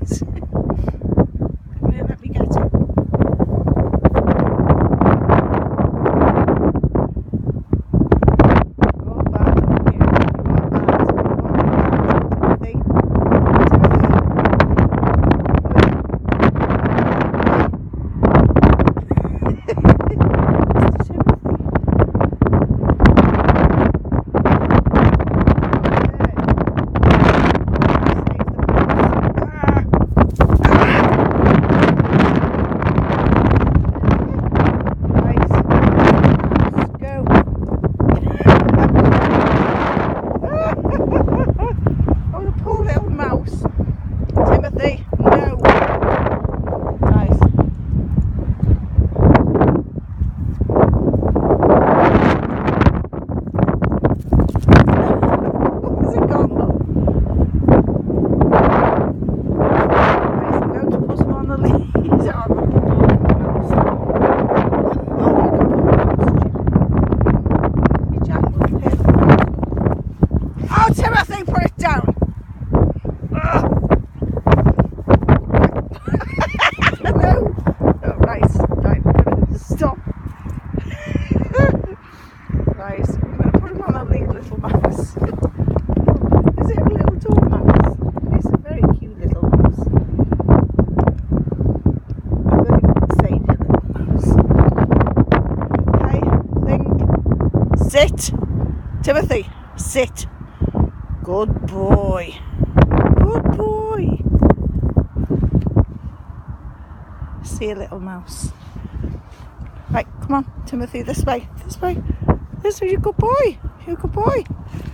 it. Come here, let me get it. Timothy, no. Nice. Where's it gone, look? Nice. I'm going to put him on the lead. Oh, Timothy, put it down. Stop. Guys, I'm going to put him on a lead, little mouse. Is it a little dormouse? It's a very cute little mouse. I'm going to say to little mouse. Okay, think. Sit. Timothy, sit. Good boy. Good boy. See a little mouse. Right, come on, Timothy, this way, this way. This way, you're a good boy. You're a good boy.